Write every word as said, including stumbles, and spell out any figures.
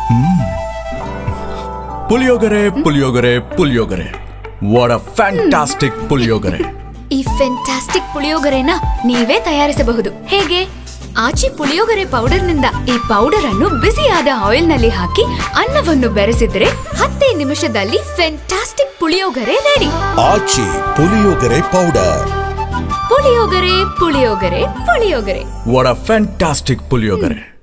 Puliyogare puliyogare puliyogare. What a fantastic puliyogare. ಈ fantastic ಪುಳಿಯೋಗರೆನ ನೀವೇ ತಯಾರಿಸಬಹುದು. ಹೇಗೆ? ಆಚಿ ಪುಳಿಯೋಗರೆ ಪೌಡರ್ ನಿಂದ ಈ ಪೌಡರ್ ಅನ್ನು ಬಿಸಿಯಾದ ಆಯಿಲ್ ನಲ್ಲಿ ಹಾಕಿ ಅನ್ನವನ್ನು ಬೆರೆಸಿದ್ರೆ ಹತ್ತೇ ನಿಮಿಷದಲ್ಲಿ fantastic puliyogare ready. Aachi puliyogare powder. Puliyogare puliyogare puliyogare. What a fantastic puliyogare.